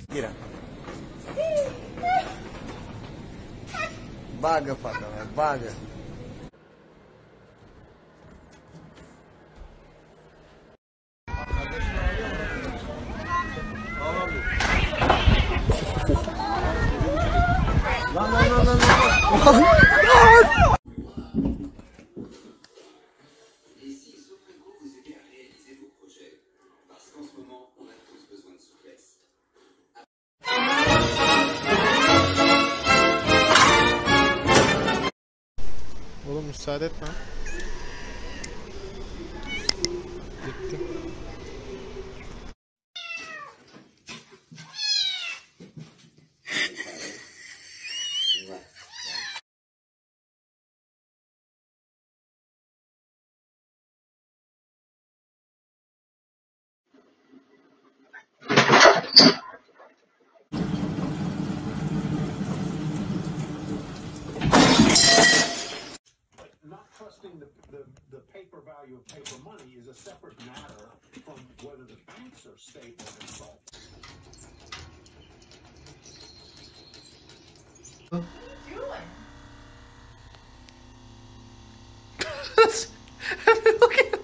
Gira. Vaga, Fatima, vaga. Oğlum müsaade etme. Gitti. Not trusting the paper value of paper money is a separate matter from whether the banks are stable and solvent. What are you doing? Look at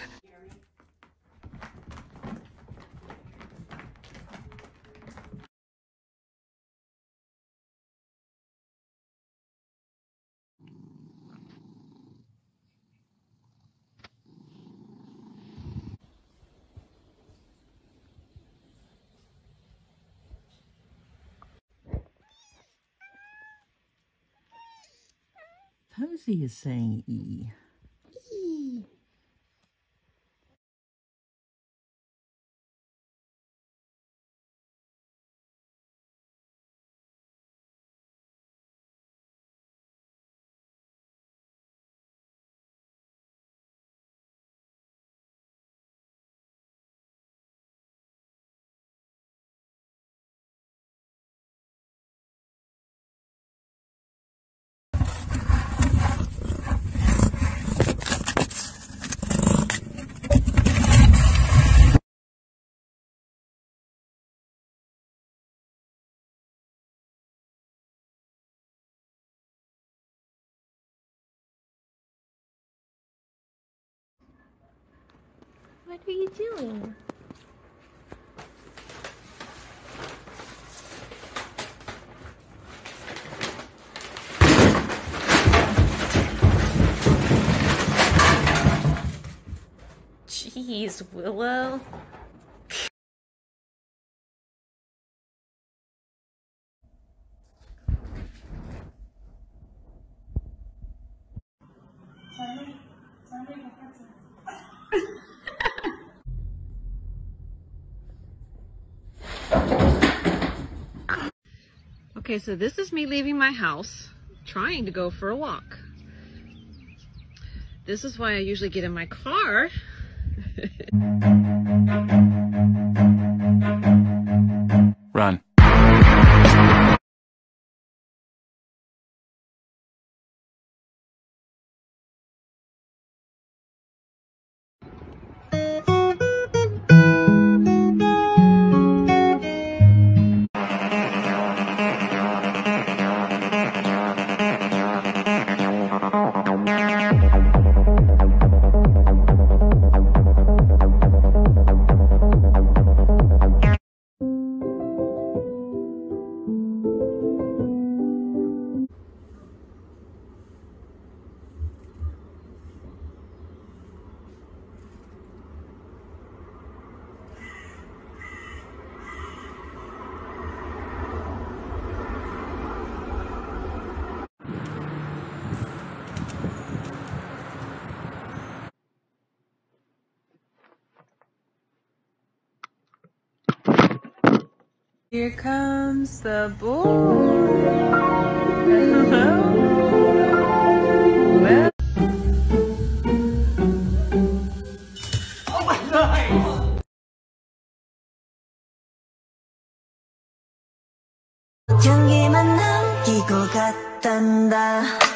Posey is saying E. E. What are you doing? Jeez, Willow. Okay, so this is me leaving my house, trying to go for a walk. This is why I usually get in my car. Run. Here comes the boy. Hello. Well. Oh my God. 향기만 남기고 갔단다.